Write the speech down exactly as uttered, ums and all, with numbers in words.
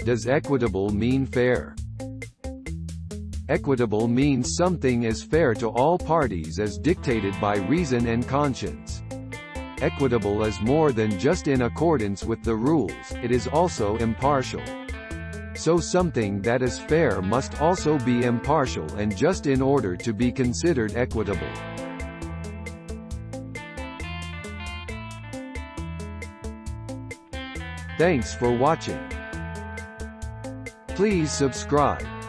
Does equitable mean fair? Equitable means something is fair to all parties as dictated by reason and conscience. Equitable is more than just in accordance with the rules, it is also impartial. So something that is fair must also be impartial and just in order to be considered equitable. Thanks for watching. Please subscribe.